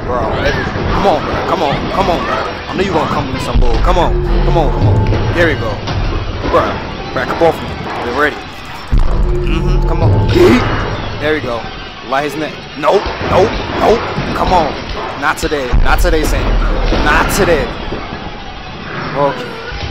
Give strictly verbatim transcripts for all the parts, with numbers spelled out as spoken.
bro. Come on, bro. Come on, come on, bro. I know you gonna come with some bull. Come on, come on, come on. There we go, bro. Back up off me. We're ready. Mm-hmm. Come on. There we go. Light his neck. Nope, nope, nope. Come on. Not today. Not today, Sam. Not today. Okay.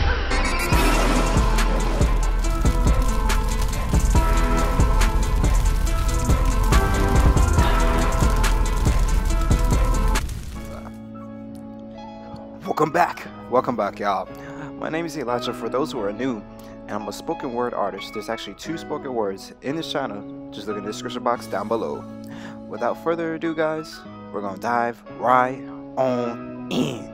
Welcome back. Welcome back, y'all. My name is Elijah for those who are new, and I'm a spoken word artist. There's actually two spoken words in this channel. Just look in the description box down below. Without further ado, guys, we're gonna dive right on in.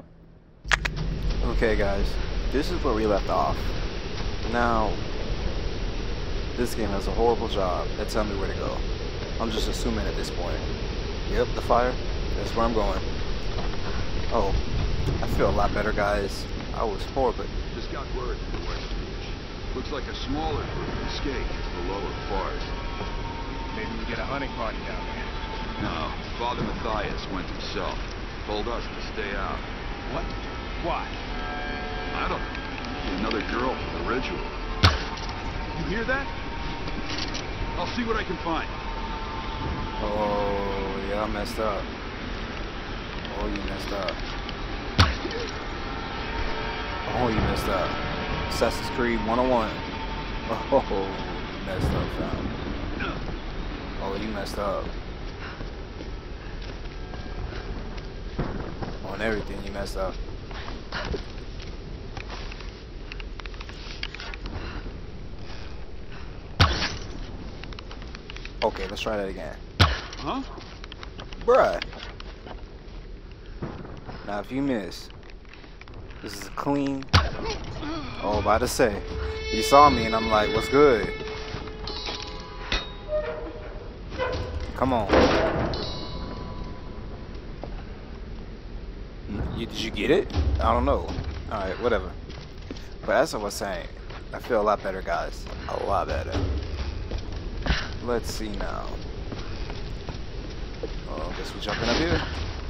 Okay, guys, this is where we left off. Now, this game does a horrible job at telling me where to go. I'm just assuming at this point. Yep, the fire. That's where I'm going. Oh. I feel a lot better, guys. I was horrible. Just got word from the West Beach. Looks like a smaller group escaped the lower forest. Maybe we get a hunting party down there. No, Father Matthias went himself. Told us to stay out. What? Why? I don't know. Another girl for the ritual. You hear that? I'll see what I can find. Oh, yeah, I messed up. Oh, you messed up. Oh, you messed up. Assassin's Creed one oh one. Oh, you messed up, fam. Oh, you messed up. On everything, you messed up. Okay, let's try that again. Huh? Bruh. Now, if you miss, this is clean. Oh, about to say, you saw me and I'm like, what's good? Come on. You, did you get it? I don't know. Alright, whatever. But as I was saying, I feel a lot better, guys. A lot better. Let's see now. Oh, I guess we're jumping up here.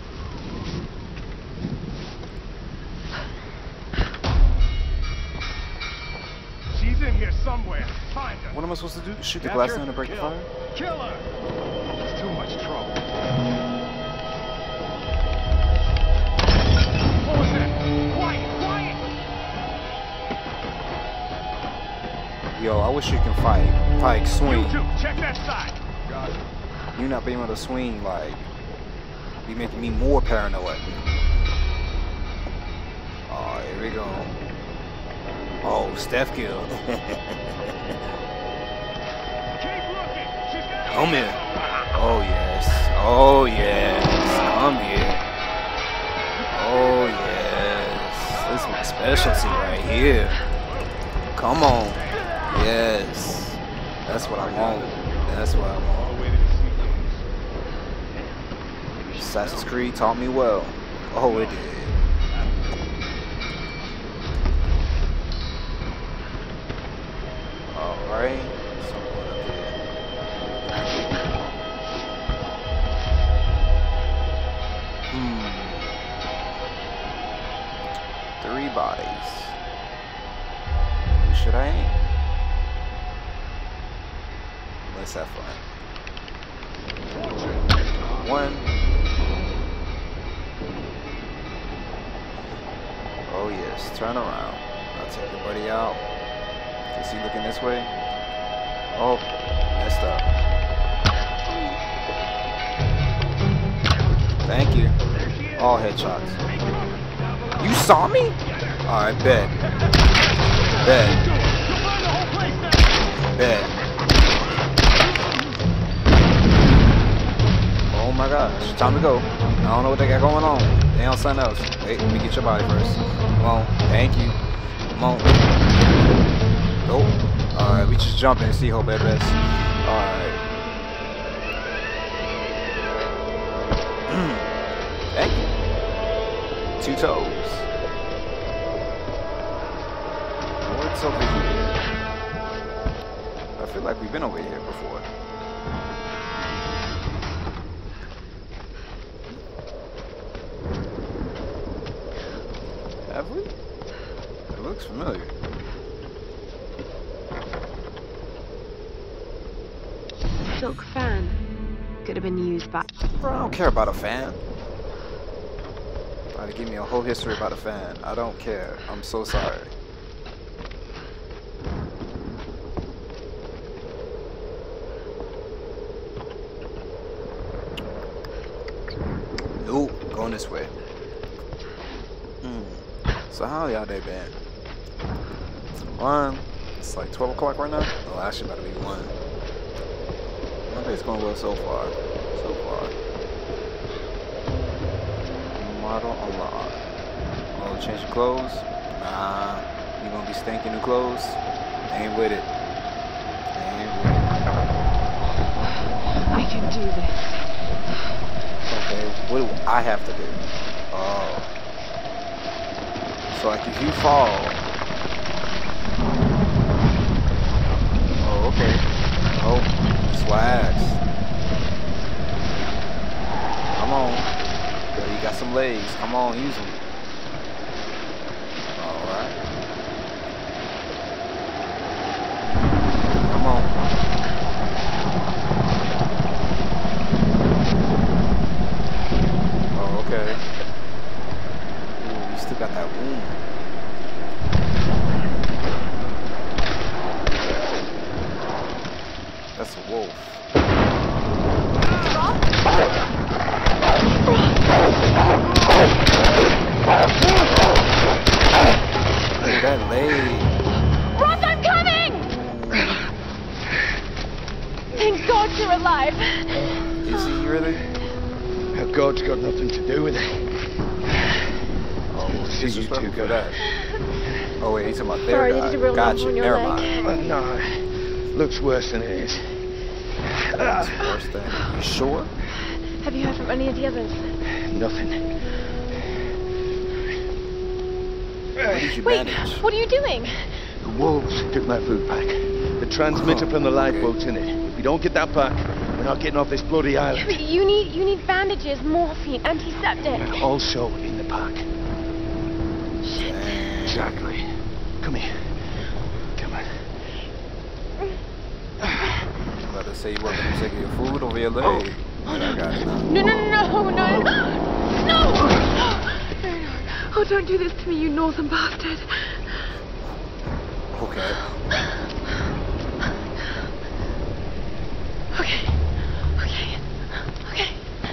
She's in here somewhere. Find her. What am I supposed to do? Shoot the glass down to break the Kill. fire? Kill her. It's too much trouble. What was that? Quiet, quiet. Yo, I wish you can fight. Like, swing. You two, check that side. Got it. You not being able to swing, like, be making me more paranoid. Oh, here we go. Oh, Steph kill. Keep looking. She's got Come here. Oh, yes. Oh, yes. Come here. Oh, yes. This is my specialty right here. Come on. Yes. That's what I want. That's what I want. Assassin's Creed taught me well. Oh, it did. Alright. Someone up here. Hmm. Three bodies. Who should I aim? Let's have fun. One. Oh yes, turn around. I'll take the buddy out. Is he looking this way? Oh, messed up. Thank you. All headshots. You saw me? Alright, bet. Bet. Bet. Oh my gosh, time to go. I don't know what they got going on. They on something else. Wait, let me get your body first. Come on, thank you. Come on. Nope. Alright, we just jump in and see how bad best. Alright. Thank you. Two toes. What's over here? I feel like we've been over here before. looks familiar. Silk fan. Could have been used by... Bro, I don't care about a fan. Trying to give me a whole history about a fan. I don't care. I'm so sorry. Nope, going this way. Hmm. So how y'all day been? One. It's like twelve o'clock right now. Oh, actually about to be one. My day's going well so far. So far. Model Allah. Oh, change your clothes? Nah. You gonna be stinking new clothes? Ain't with it. Ain't with it. I can do this. Okay, what do I have to do? Oh. So like if you fall. Oh, okay. Oh, that's why I asked. Come on. Girl, you got some legs. Come on, use them. Alright. Come on. Oh, okay. Ooh, you still got that wound. That's a wolf. Look at that leg. Ross, I'm coming! Thank God you're alive. Is he really? God's got nothing to do with it. Oh, See you disrespectful two for go. that. Oh wait, he's talking about Sorry, their you guy. did a real Gotcha. lump on your Never leg. mind. Uh, no, looks worse than it is. That's the worst thing. You sure? Have you heard from any of the others? Nothing. What did you Wait, manage? what are you doing? The wolves took my food pack. The transmitter from the lifeboat's in it. If we don't get that back, we're not getting off this bloody island. But you need you need bandages, morphine, antiseptic. And also in the pack. Exactly. Come here. Come on. I'm about to say you wasn't gonna take your food over your leg. But I got it now. No, no, no, no, no, no! Oh, don't do this to me, you northern bastard. Okay. Okay, okay, okay.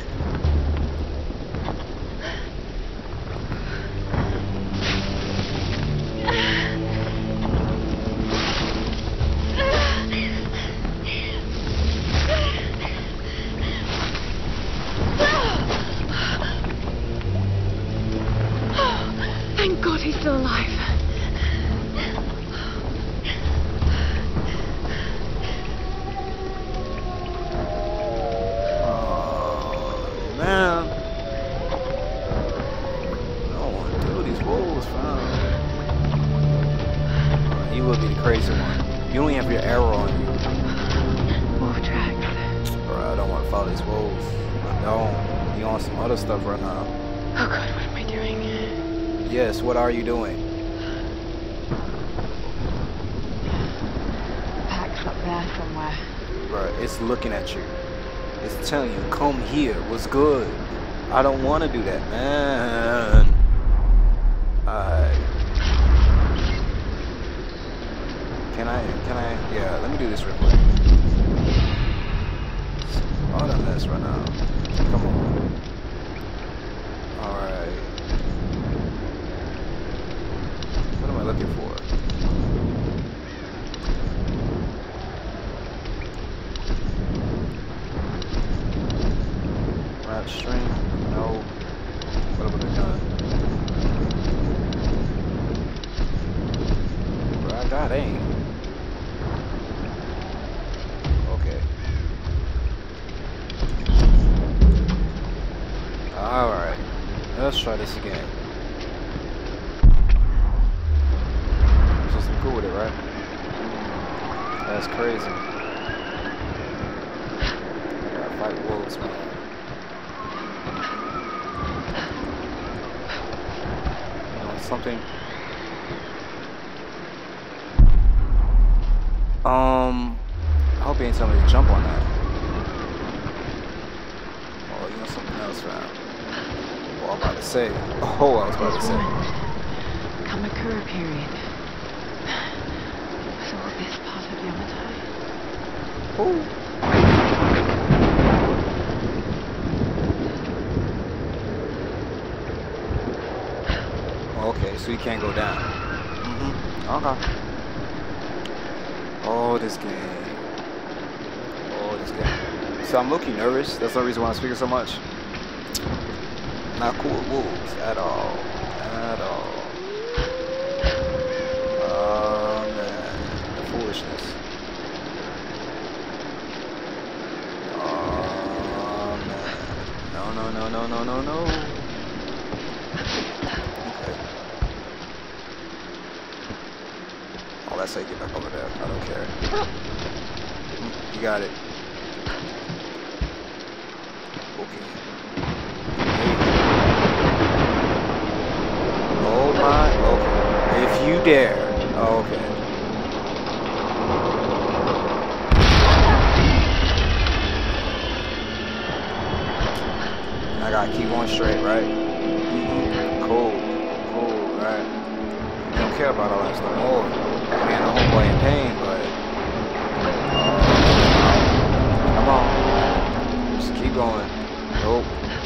Thank God he's still alive. Oh man. No one do these wolves, fam. You will be the crazy one. You don't even have your arrow on you. Wolf tracks. Bro, I don't want to follow these wolves. I don't. You on some other stuff right now. Oh God, what am I doing? Yes, what are you doing? The pack's up there somewhere. Bro, it's looking at you. It's telling you, come here. What's good? I don't want to do that, man. Alright. Can I, can I, yeah, let me do this real quick. All that mess right now. Come on. Alright. What am I looking for? Right string? No. What about the gun? Bro, I got aim. Okay. Alright. Let's try this again. Supposed to be cool with it, right? That's crazy. I gotta fight wolves, man. You know something? Um, I hope he ain't telling me to jump on that. Oh, you know something else, fam? Oh, I'm about to say. Oh, I was about to say. Kamakura period. So this part of Yamatai. Oh. Okay, so you can't go down. Mm-hmm. Okay. Oh, this game. Oh, this game. So I'm looking nervous. That's the reason why I'm speaking so much. Not cool with wolves at all. At all. Oh, man. The foolishness. Oh, man. No, no, no, no, no, no, no. That's how you get back over there. I don't care. You got it. Okay. Oh my. Okay. If you dare. Oh, okay. I gotta keep going straight, right? Mm-hmm. Cool. Cool, right? You don't care about all that stuff. Oh. Man, the homeboy in pain, but uh, come on, just keep going. Nope.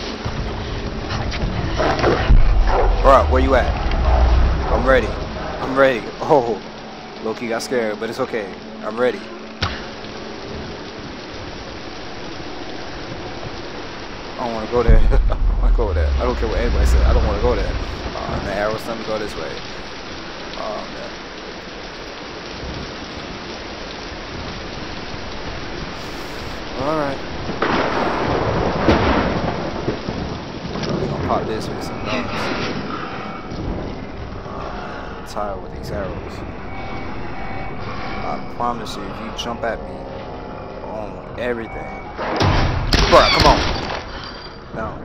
Bruh, where you at? I'm ready. I'm ready. Oh, Loki got scared, but it's okay. I'm ready. I don't want to go there. I don't want to go there. I don't care what anybody said. I don't want to go there. Uh, the arrow's telling me to go this way. Oh man. Alright. We're gonna pop this with some guns. Uh, I'm tired with these arrows. I promise you, if you jump at me on everything. Bruh, come on. No.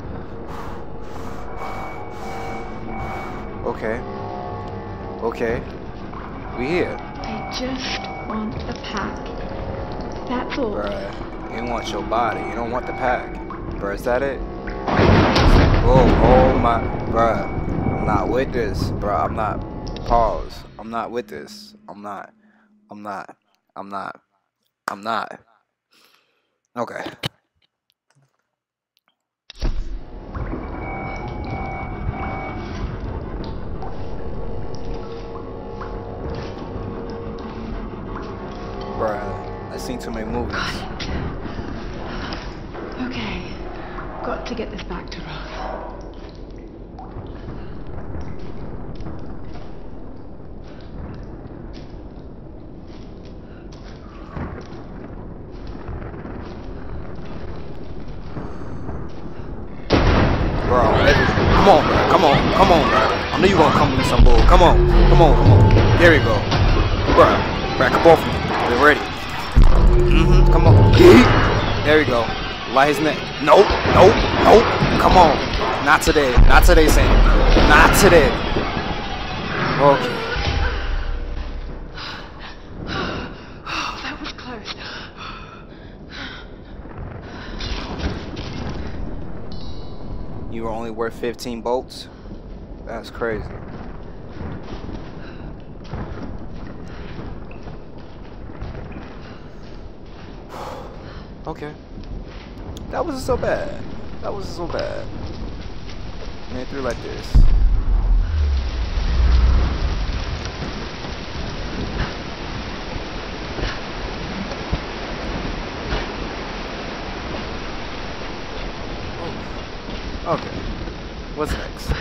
Okay. Okay. We here. They just want the pack. That's all. Bruh. You want your body. You don't want the pack. Bruh, is that it? Oh, oh my. Bruh. I'm not with this. Bruh, I'm not. Pause. I'm not with this. I'm not. I'm not. I'm not. I'm not. Okay. Bruh, I've seen too many movies. Okay, got to get this back to Roth. Bro, come on, bro. Come on, come on, bro. I know you gonna come with some bull. Come on, come on, come on. There we go, bro. Back up off me. We're ready. Mm-hmm. Come on. There we go. Light his neck. Nope, nope, nope. Come on. Not today. Not today, Sam. Not today. Okay. That was close. You were only worth fifteen bolts? That's crazy. Okay. That wasn't so bad. That wasn't so bad. Made it through like this. Oh. Okay. What's next?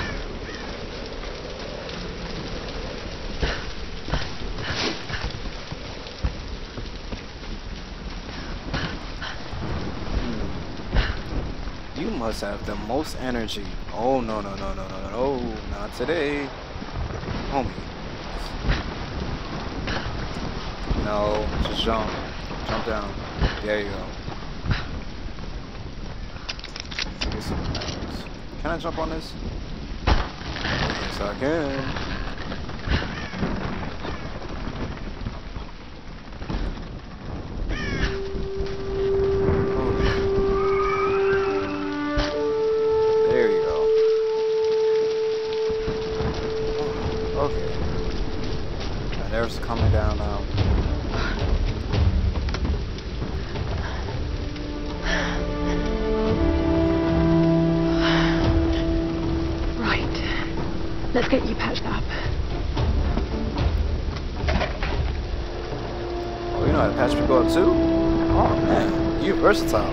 You must have the most energy. Oh no no no no no no no! Not today, homie. No, just jump, jump down. There you go. Get some arrows. Can I jump on this? Yes, I can. Let's get you patched up. Oh, you know how to patch people up too? Oh man, you versatile.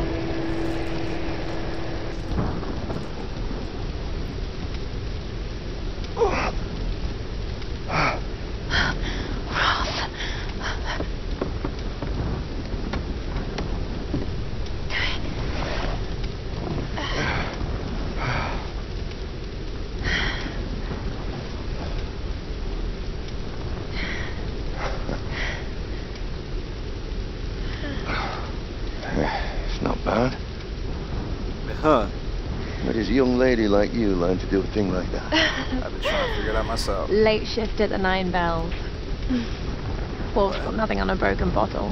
Huh. Where does a young lady like you learn to do a thing like that? I've been trying to figure it out myself. Late shift at the Nine Bells. Wolf's got nothing on a broken bottle.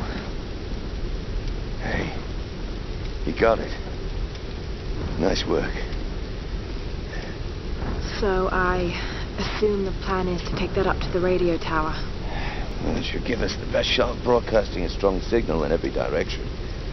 Hey, you got it. Nice work. So I assume the plan is to take that up to the radio tower. Well, it should give us the best shot of broadcasting a strong signal in every direction.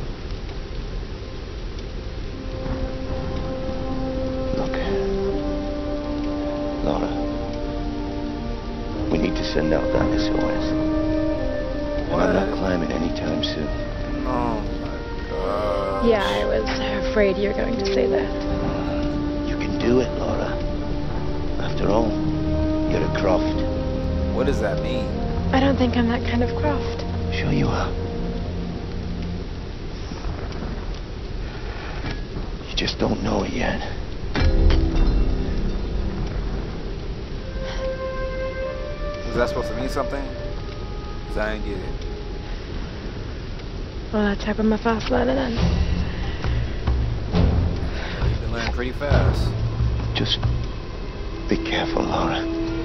Send out that S O S. And I'm not climbing anytime soon. Oh my god. Yeah, I was afraid you were going to say that. You can do it, Laura. After all, you're a Croft. What does that mean? I don't think I'm that kind of Croft. Sure you are. You just don't know it yet. Was that supposed to mean something? Cause I didn't get it. Well, let's hope I'm a fast learner then. You've been learning pretty fast. Just be careful, Laura.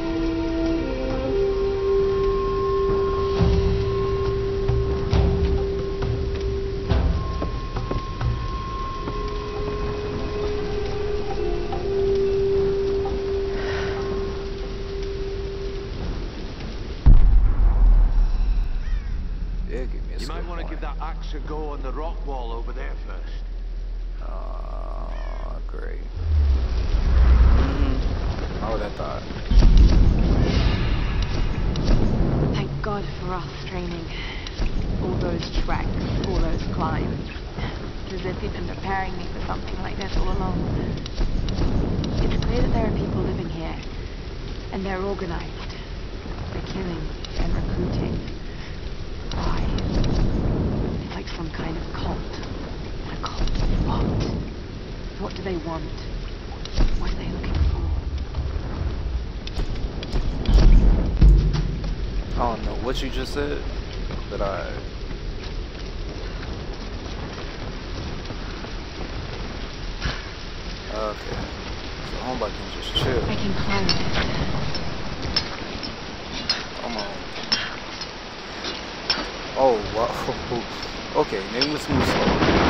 You might want to give that axe a go on the rock wall over there first. Oh, great. Mm-hmm. How would I thought? Thank God for us training. All those treks, all those climbs. It's as if you've been preparing me for something like this all along. It's clear that there are people living here, and they're organized. They're killing and recruiting. Why? It's like some kind of cult. A cult of what? What do they want? What are they looking for? I don't know what you just said, but I... Okay. So Homebot can just chill. I can climb it. Come on. Oh, wow. Okay, maybe let's move slow.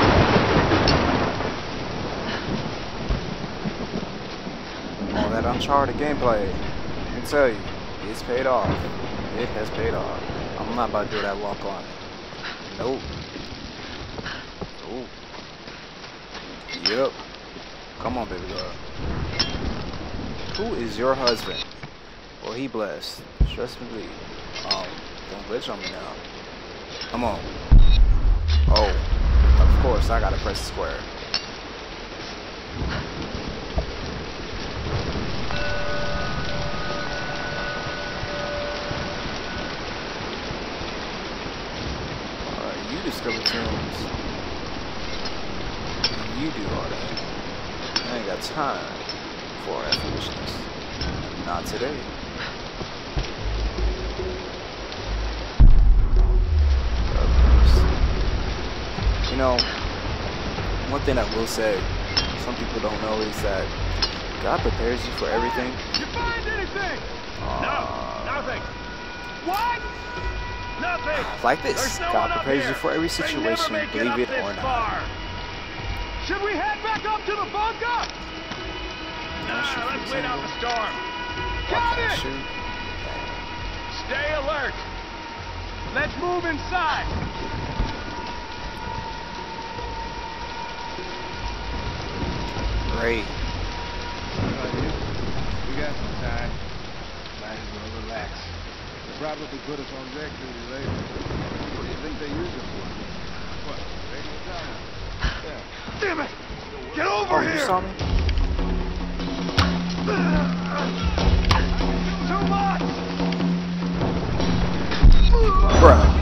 All that Uncharted gameplay, I can tell you, it's paid off. It has paid off. I'm not about to do that walk on. Nope. Nope. Yep. Come on, baby girl. Who is your husband? Well, he blessed. Trust me, please. Um, don't glitch on me now. Come on. Oh, of course, I gotta press square. Alright, you discover tunes. And you do all that. I ain't got time for that foolishness. Not today. You know, one thing I will say, some people don't know, is that God prepares you for everything. You find anything? Uh, No, nothing. What? Nothing. Like this, There's no God one up prepares here. you for every They never situation, make believe up it this or not. far. Should we head back up to the bunker? Nah, shoot let's from wait out somewhere. the storm. Fuck Got that it. shoot. Stay alert. Let's move inside. Great. We got some time. Might as well relax. They'll probably put us on deck duty later. What do you think they use it for? What? Radio tower? Yeah. Damn it! Get over Oh, here! you saw me? Too much! Bruh.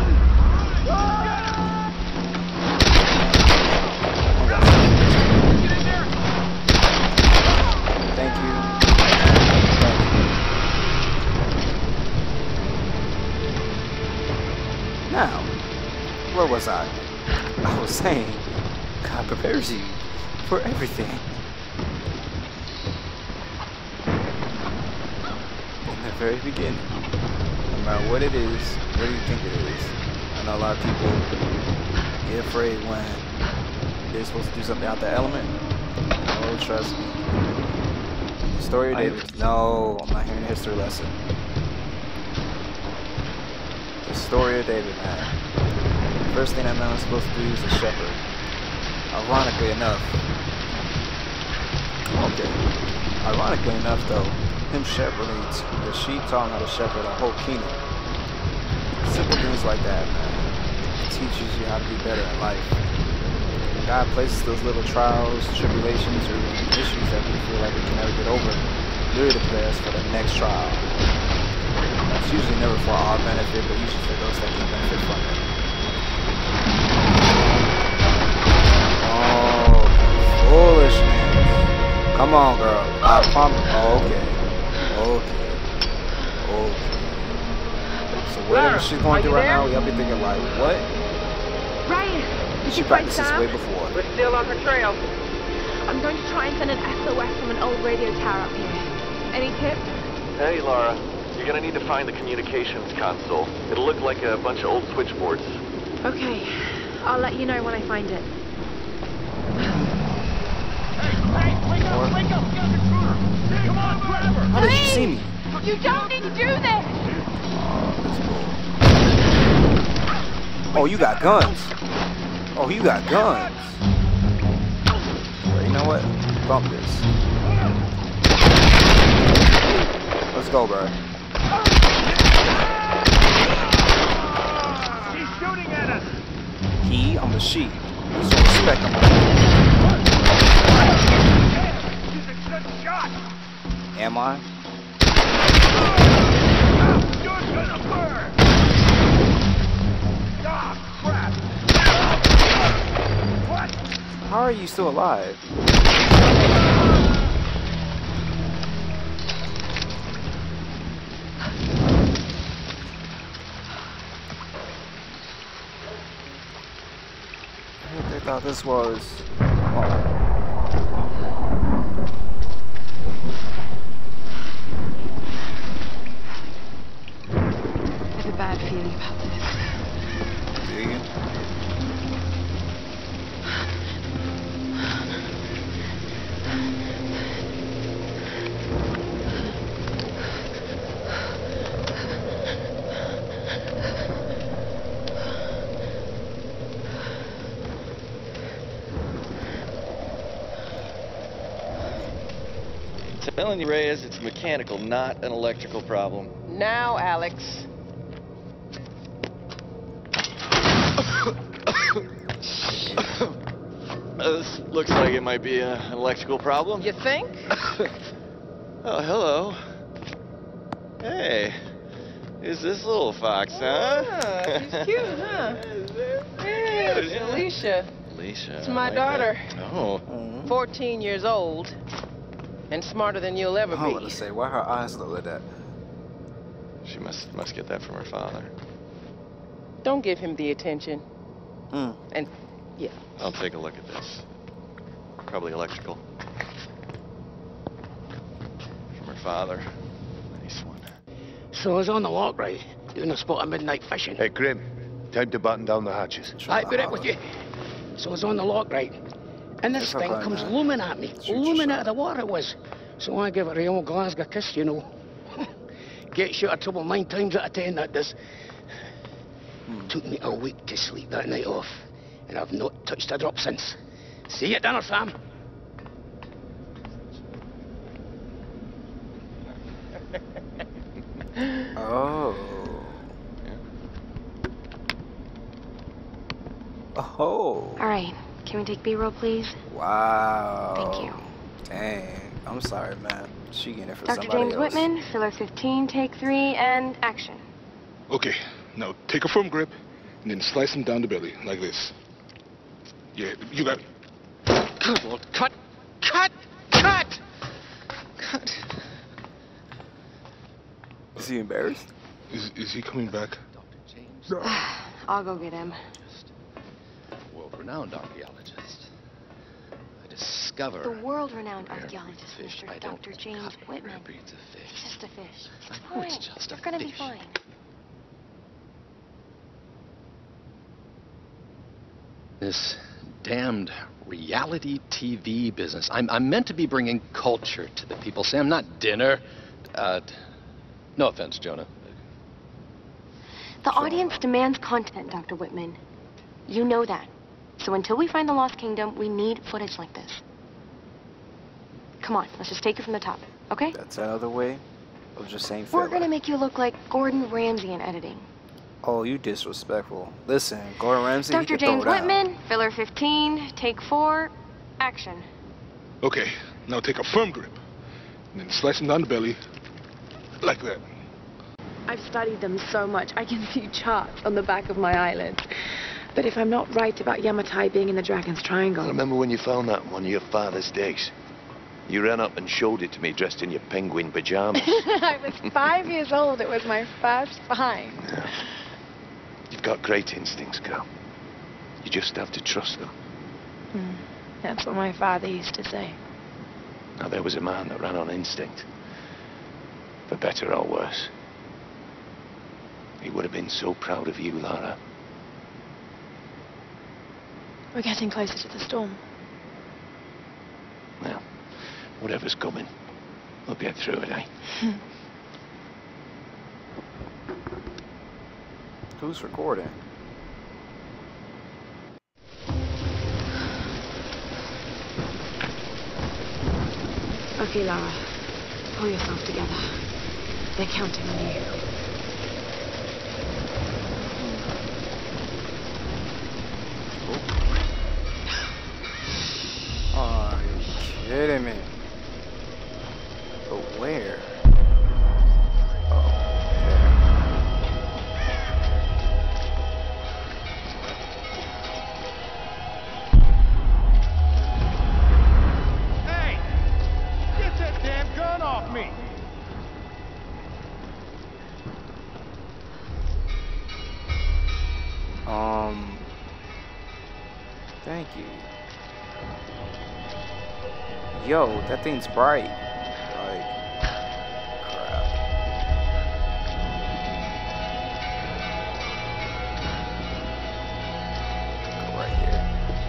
Thank you. Thank you. Now, where was I? I was saying, God prepares you for everything. In the very beginning, no matter what it is, what do you think it is? I know a lot of people get afraid when they're supposed to do something out the element. Oh, trust me. Story of David. No, I'm not hearing a history lesson. The story of David, man. First thing that man was supposed to do is a shepherd. Ironically enough. Okay. Ironically enough, though, him shepherding the sheep taught him how to shepherd a whole kingdom. Simple things like that, man. It teaches you how to be better in life. God places those little trials, tribulations, or issues that we feel like we can never get over, really to prepare us for the next trial. It's usually never for our benefit, but usually for those that can benefit from it. Oh, foolishness. Come on, girl. I promise. Oh, okay. Okay. Okay. So whatever she's going through right now, y'all be thinking like, what? Ryan, did She you find practiced this Sam? way before. We're still on her trail. I'm going to try and send an S O S from an old radio tower up here. Any tips? Hey, Laura. You're gonna need to find the communications console. It'll look like a bunch of old switchboards. Okay. I'll let you know when I find it. How did you see me? You don't need to do this! Oh, you got guns. Oh, you got guns. Well, you know what? Bump this. Let's go, bro. He's shooting at us! He, I'm the sheep. So respect him. He's a good shot! Am I? You're gonna burn! Ah, crap! What? How are you still alive? They thought this was. Oh. I have a bad feeling about this. Do you? Telling you, Reyes, it's mechanical, not an electrical problem. Now, Alex. Uh, this looks like it might be a, an electrical problem. You think? Oh, hello. Hey, who's this little fox, huh? Ah, she's cute, huh? Yeah, it's Alicia. Alicia. It's I my like daughter. that. Oh. fourteen years old. And smarter than you'll ever I was be. gonna say, why her eyes look like that? She must must get that from her father. Don't give him the attention. Mm. And, yeah. I'll take a look at this. Probably electrical. From her father. Nice one. So I was on the lock, right? Doing a spot of midnight fishing. Hey, Grim. Time to button down the hatches. I've got it with you. So I was on the lock, right? And this It's thing okay, comes man. looming at me. Shoot your Looming shot. out of the water it was. So I give it a old Glasgow kiss, you know. Gets you out of trouble nine times out of ten, that does. Hmm. Took me a week to sleep that night off. And I've not touched a drop since. See you at dinner, Sam. Oh. Oh. All right. Can we take B-roll, please? Wow. Thank you. Dang. I'm sorry, man. She getting it for Doctor somebody James else. Whitman, filler fifteen, take three, and action. Okay, now take a firm grip and then slice him down the belly like this. Yeah, you got it. Good Lord, cut! Cut! Cut! Cut! Is he embarrassed? Is, is he coming back? Doctor James, I'll go get him. world-renowned archaeologist. I discover The world-renowned rare archaeologist, fish. Mister I don't Doctor James cut rare Whitman. breeds of fish. Just a fish. I It's know fine. it's just a You're gonna be fish. fine. This damned reality T V business. I'm, I'm meant to be bringing culture to the people, Sam, not dinner. Uh, no offense, Jonah. The audience demands content, Doctor Whitman. You know that. So until we find the Lost Kingdom, we need footage like this. Come on, let's just take it from the top, okay? That's another way of just saying We're filler. gonna make you look like Gordon Ramsay in editing. Oh, you disrespectful. Listen, Gordon Ramsay, he Doctor can throw James it down. Whitman, filler fifteen, take four, action. Okay, now take a firm grip and then slice him down the belly like that. I've studied them so much, I can see charts on the back of my eyelids. But if I'm not right about Yamatai being in the Dragon's I Triangle... remember when you found that on one of your father's days. You ran up and showed it to me dressed in your penguin pajamas. I was five years old. It was my first find. Yeah. You've got great instincts, girl. You just have to trust them. Hmm. That's what my father used to say. Now, there was a man that ran on instinct. For better or worse. He would have been so proud of you, Lara. We're getting closer to the storm. Well, whatever's coming, we'll get through it, eh? Who's recording? Okay, Lara. Pull yourself together. They're counting on you. Oh, you kidding me? But where? Oh, Hey! Get that damn gun off me! Um, thank you. Yo, that thing's bright. Like, crap. Go right here.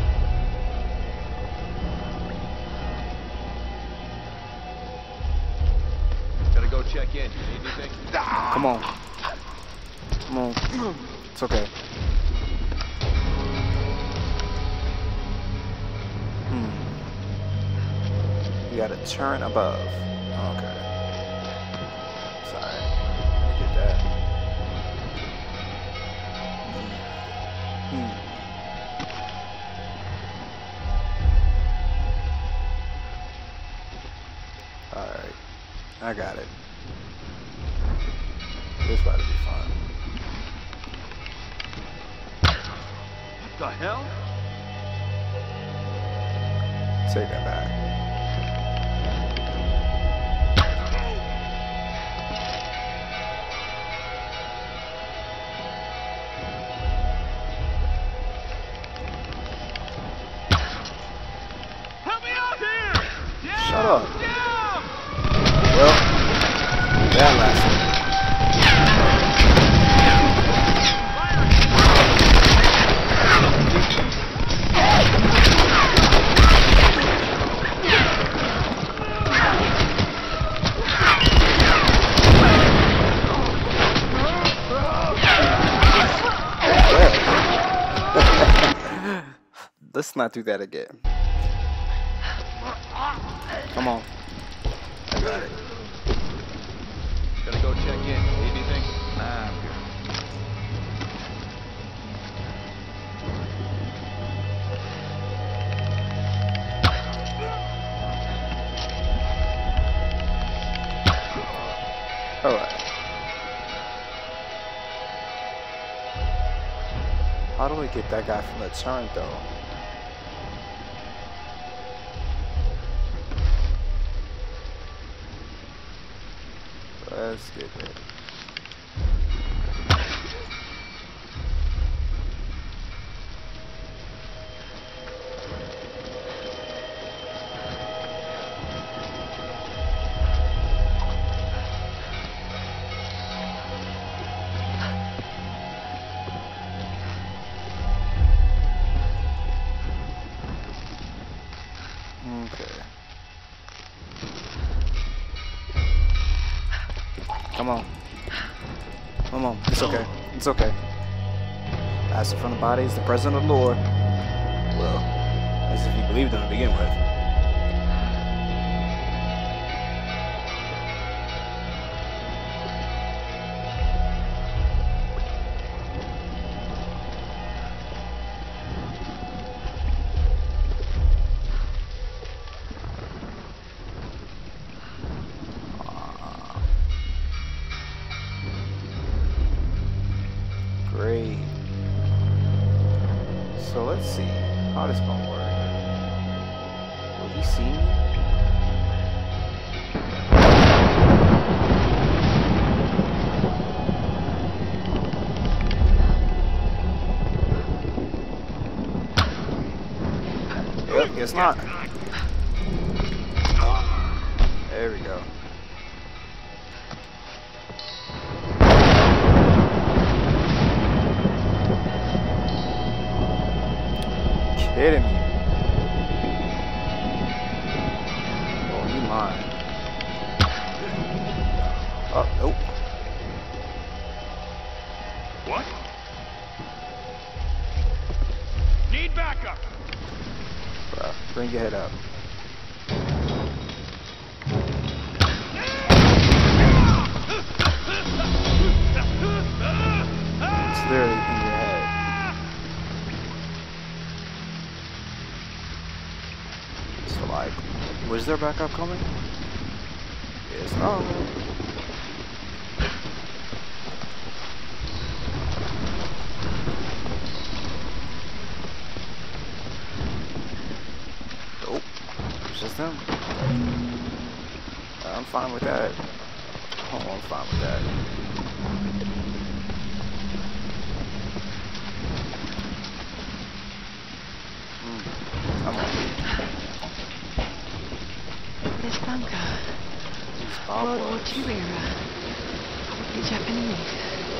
Gotta go check in. Need anything? Come on. Come on. It's okay. Hmm. You gotta turn above. Okay. Sorry. I did that. Hmm. Alright. I got it. This about to be fun. What the hell? Take that back. Help me out here! Down! Shut up. Down! Well, that lasted. Let's not do that again. Come on. I got it. Gonna go check in. Need anything? Nah, I'm good. Alright. How do we get that guy from the turn though? Let's get it. Come on. Come on. It's okay. It's okay. Absent from the body is the presence of the Lord. Well, as if you believed in to begin with. Great. So let's see how this gonna work. Will he see me? Yep, guess not. There we go. Kidding me. Oh, you mine. Oh, nope. What? Need backup. Bruh, bring your head up. It's literally in your head. So like, was there backup coming? Yes, no. Nope. It's just them. I'm fine with that. Oh, I'm fine with that. Mm. Come on. This bunker. World War Two era. Probably Japanese.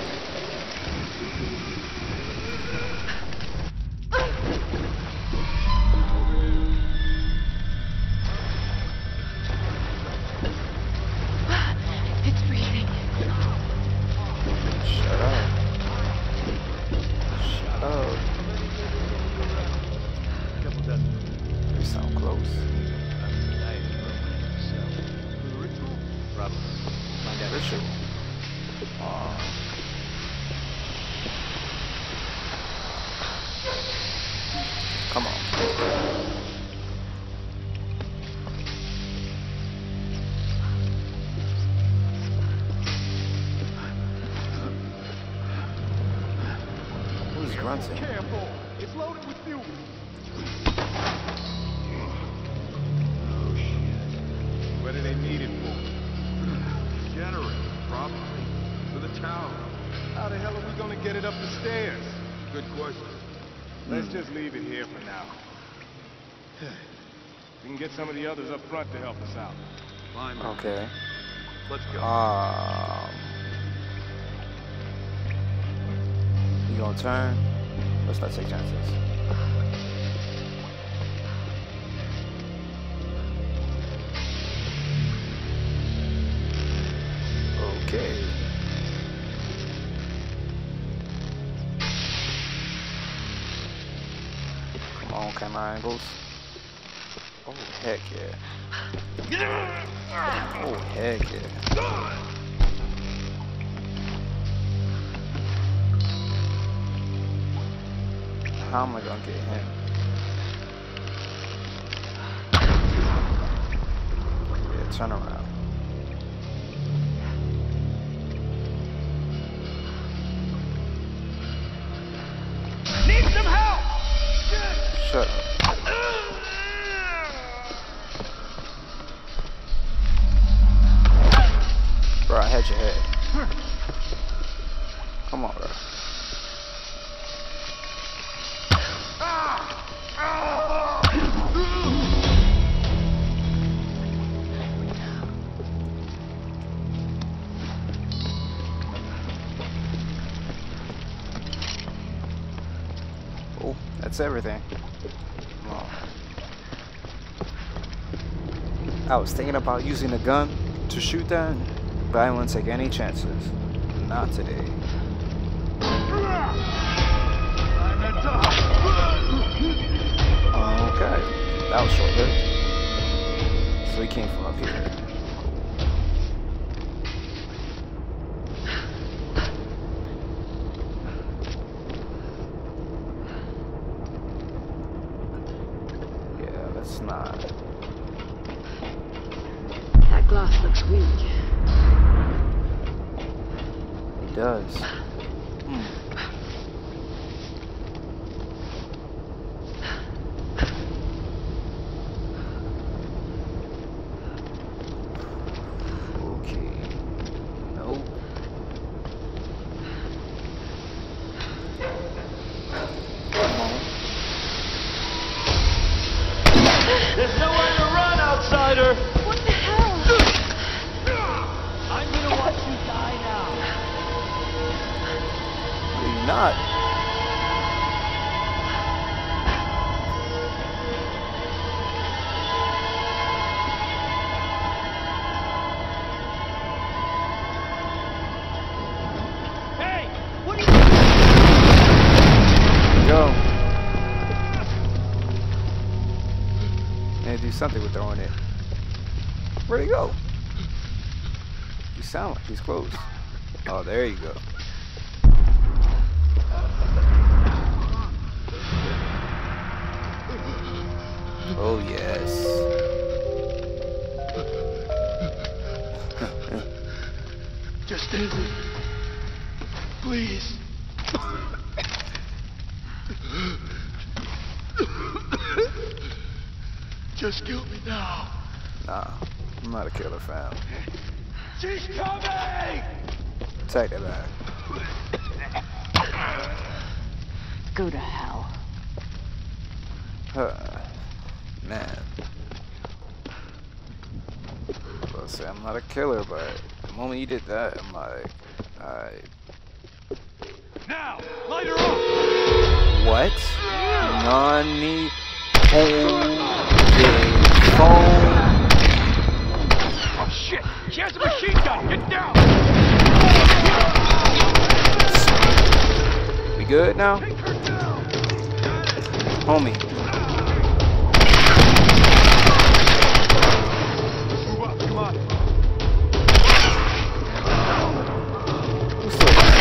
It's breathing. Shut up. Shut up. You sound close. Ritual. Uh, come on. Who's grunting? Careful. It's loaded with fuel. Oh, shit. What do they need it for? Generator, probably. For the tower. How the hell are we gonna get it up the stairs? Good question. Let's just leave it here for now. We can get some of the others up front to help us out. Fine. Okay. Let's go. Um, you gonna turn? Let's not take chances. Okay. Come on, camera angles. Oh, heck yeah. Oh, heck yeah. how am I gonna get him? Yeah, turn around. Need some help! Shut up. Bro, I had your head. Come on, bro. Oh, that's everything. Come on. I was thinking about using a gun to shoot that, but I won't take any chances. Not today. Okay, that was short-lived. So he came from up here. Yeah, that's not. That glass looks weak. It does. Hmm. There's nowhere to run, outsider! What the hell? I'm gonna watch you die now. You're not. Hey! What are you Go. And do something with throwing it. Where'd he go? You sound like he's close. Oh, there you go. Oh, yes. Just end it. Please. Just kill me now. Nah, I'm not a killer, fam. She's coming! Take that back. Go to hell. Uh, man. I'll say I'm not a killer, but the moment you did that, I'm like, alright. Now, light her up! What? Nani? Phone. Oh shit! She has a machine gun! Get down! We good now? Take her down! Homie. Move up, come on. Who's still alive?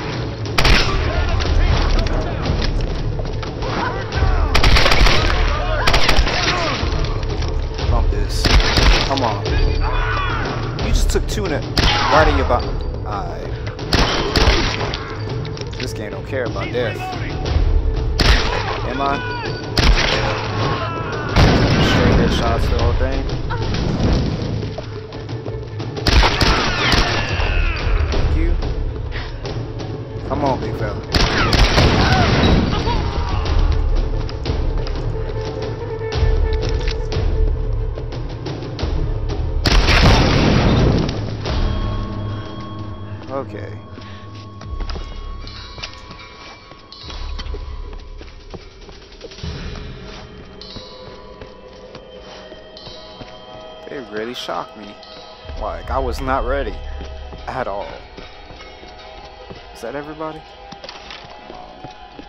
Bump this. Come on. You just took two in it right in your butt. Alright. This game don't care about death. Am I? Straight headshots the whole thing. Thank you. Come on, big fella. Okay. They really shocked me. Like, I was not ready at all. Is that everybody? Um,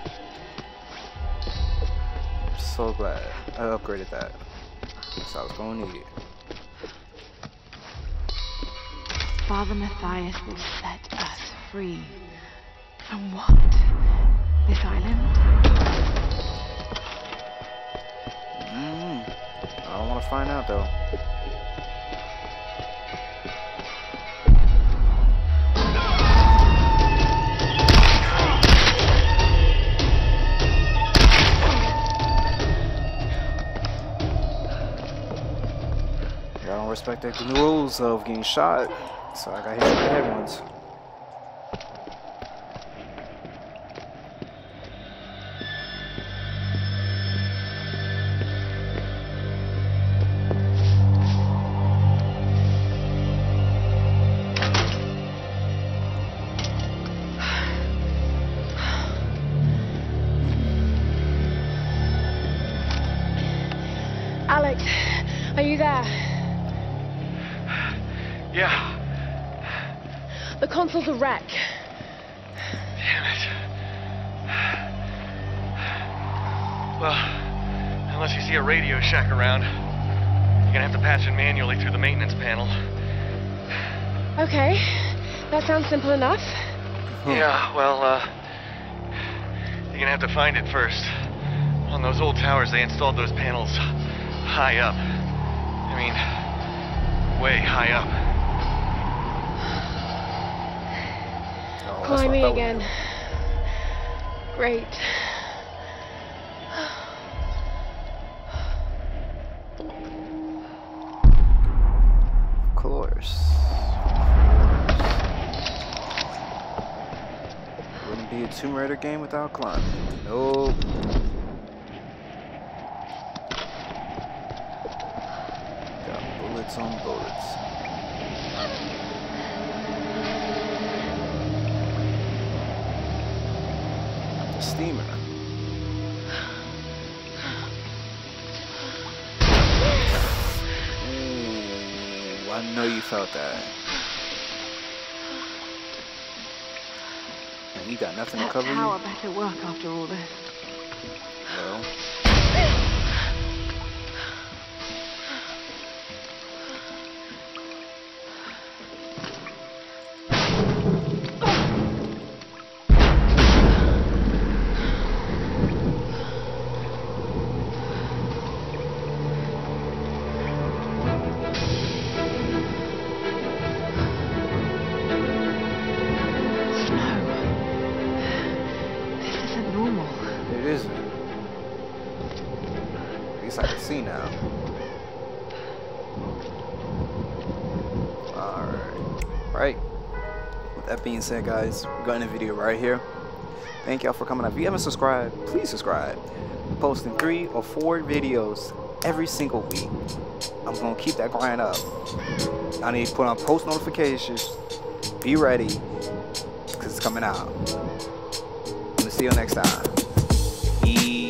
I'm so glad I upgraded that. So I was going to need it. Father Matthias will set us free. From what? This island? Mm, I don't want to find out though. I don't respect the rules of getting shot, so I got hit in the head once. Alex, are you there? Yeah. The console's a wreck. Damn it. Well, unless you see a Radio Shack around, you're gonna have to patch it manually through the maintenance panel. Okay, that sounds simple enough. Yeah, well, uh, you're gonna have to find it first. On those old towers, they installed those panels high up. I mean, way high up. Oh, Climbing again. Great. Of course. Wouldn't be a Tomb Raider game without climbing. Nope. Got bullets on bullets. The steamer. Ooh, I know you felt that. And you got nothing to That cover you? tower better work after all this. Well. It isn't. At least I can see now. Alright. Right. With that being said, guys, we're going to end the video right here. Thank y'all for coming out. If you haven't subscribed, please subscribe. I'm posting three or four videos every single week. I'm going to keep that grind up. I need to put on post notifications. Be ready, because it's coming out. I'm going to see you next time. Peace.